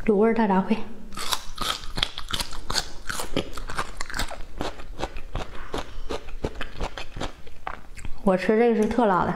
卤味大杂烩。我吃这个是特辣的。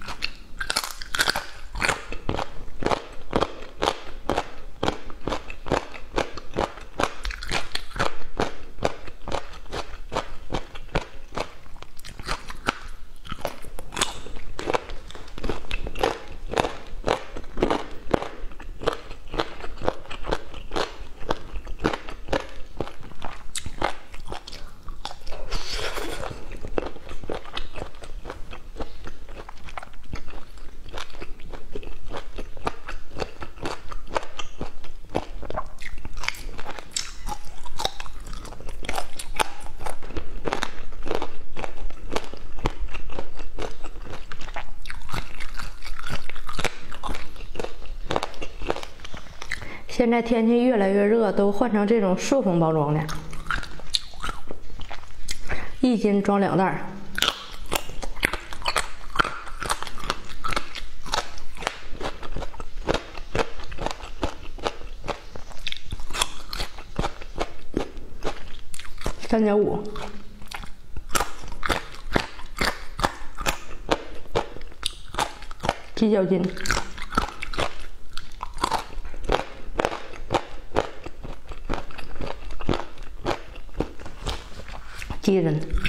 现在天气越来越热，都换成这种塑封包装的，1斤装2袋。3.5。鸡脚筋。鸡胗。